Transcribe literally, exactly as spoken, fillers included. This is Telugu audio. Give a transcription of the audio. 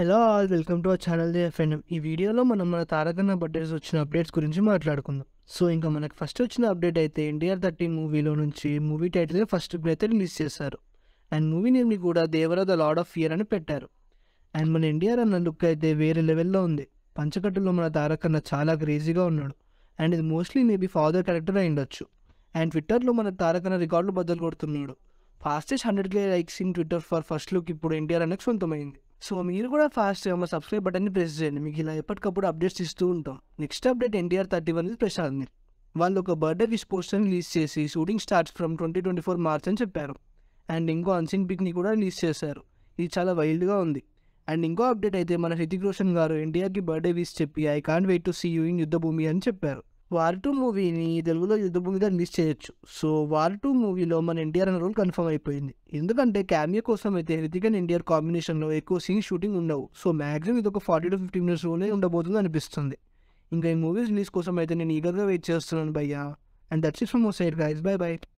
Hello all welcome to our channel the FNM. ఈ వీడియోలో మనం మన తారకన్న బర్త్డేస్ వచ్చిన అప్డేట్స్ గురించి మాట్లాడుకుందాం. సో ఇంకా మనకు ఫస్ట్ వచ్చిన అప్డేట్ అయితే ఎన్టీఆర్ థర్టీన్ మూవీలో నుంచి మూవీ టైటిల్ ఫస్ట్ అయితే రిలీజ్ చేశారు. అండ్ మూవీ నేమ్ని కూడా Devara the lord of fear అని పెట్టారు. అండ్ మన ఎన్టీఆర్ అన్న లుక్ అయితే వేరే లెవెల్లో ఉంది. పంచకట్టులో మన తారకన్న చాలా క్రేజీగా ఉన్నాడు. అండ్ ఇది మోస్ట్లీ మేబీ ఫాదర్ క్యారెక్టర్ అయి ఉండొచ్చు. అండ్ ట్విట్టర్లో మన తారకన్న రికార్డులు బద్దలు కొడుతున్నాడు. Fastest hundred K likes in Twitter for first look ఇప్పుడు ఎన్టీఆర్ అన్నకు సొంతమైంది. సో మీరు కూడా ఫాస్ట్గా మా సబ్స్క్రైబ్ బటన్ని ప్రెస్ చేయండి. మీకు ఇలా ఎప్పటికప్పుడు అప్డేట్స్ ఇస్తూ ఉంటాం. Next update NTR thirty one Prashanth. వాళ్ళు ఒక బర్త్డే విష్ పోస్టర్ని రిలీజ్ చేసి shooting starts from twenty twenty four March అని చెప్పారు. అండ్ ఇంకో అన్సీన్ పిక్ని కూడా రిలీజ్ చేశారు. ఇది చాలా వైల్డ్గా ఉంది. అండ్ ఇంకో అప్డేట్ అయితే మన హృతిక్ రోషన్ గారు ఎన్టీఆర్కి బర్త్డే విష్ చెప్పి I can't wait to see you in Yuddhabhoomi అని చెప్పారు. వార్ టూ మూవీని తెలుగులో యుద్ధభూమిగా రిలీజ్ చేయొచ్చు. సో వార్ టూ మూవీలో మన ఎన్టీఆర్ అనే రోల్ కన్ఫర్మ్ అయిపోయింది. ఎందుకంటే క్యామియో కోసం అయితే హృతిక్ అండ్ ఎన్టీఆర్ కాంబినేషన్లో ఎక్కువ సీన్ షూటింగ్ ఉండవు. సో మ్యాక్సిమం ఇది ఒక ఫార్టీ టు ఫిఫ్టీ మినిట్స్ రోలే ఉండబోతుంది అనిపిస్తుంది. ఇంకా ఈ మూవీస్ రిలీజ్ కోసం అయితే నేను ఈగర్గా వెయిట్ చేస్తున్నాను భయ్యా. And that's it from my side guys. Bye by.